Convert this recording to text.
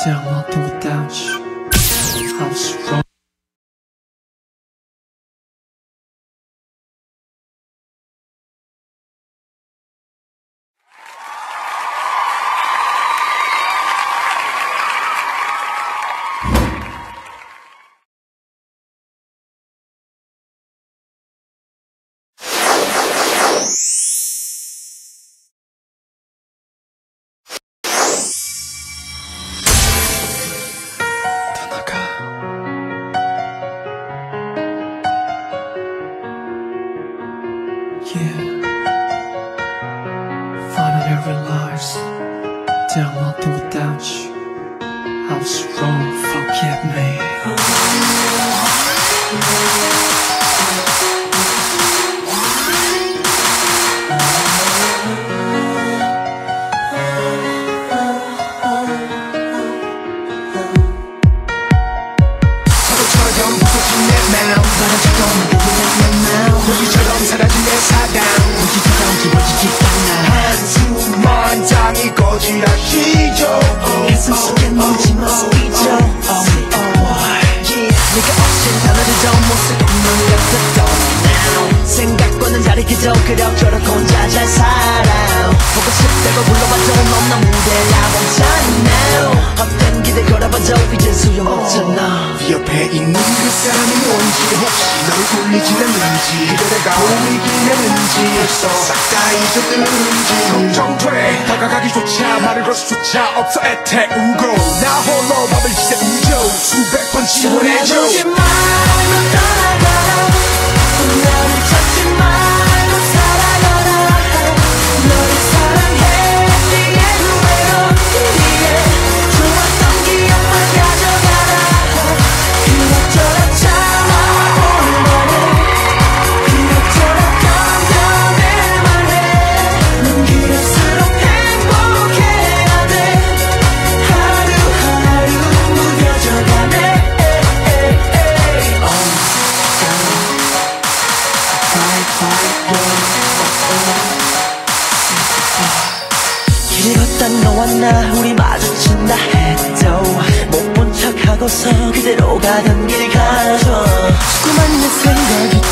Damn, nothing without you. I was wrong. Yeah, finally I realized that I'm nothing without you. I was wrong, forgive me. 바보처럼 부서진 내 마음 바람처럼 흔들리는 내 마음 고기처럼 사라진 내 사랑 무지처럼 집어지지가 않아 한숨만 장이 거지라시죠 가슴 속에 멈춘 모습이죠 네가 없인 단어들도 모습 놀렸었던 now 생각과는 다르게도 그럭저럭 혼자 잘 살아 보고 싶다고 불러봐도 넌 나 무대에 나오잖아 헛된 기대 걸어봐도 이제 소용없잖아 네 옆에 있는 그 사람이 뭔지 혹시 널 울리진 않는지 그대가 보이긴 했는지 벌써 싹 다 잊었는지 걱정돼 다가가기조차 말을 걸 수조차 없어 애태우고 나 홀로 밤을 지새우죠 수백 번 지원해줘 떠나지 말고 떠나가라 나를 찾지 말고 살아가라 너를 사랑해 네의 후회로 뒤에 좋았던 기억만 가져가라 그럭저럭 참아볼만해 그럭저럭 감정할만해 넌 그럴수록 행복해야 돼 하루하루 무뎌져가네 길을 걷다 너와 나 우리 마주친다 해도 못 본 척하고서 그대로 가던 길 가줘 수많은 내 생각이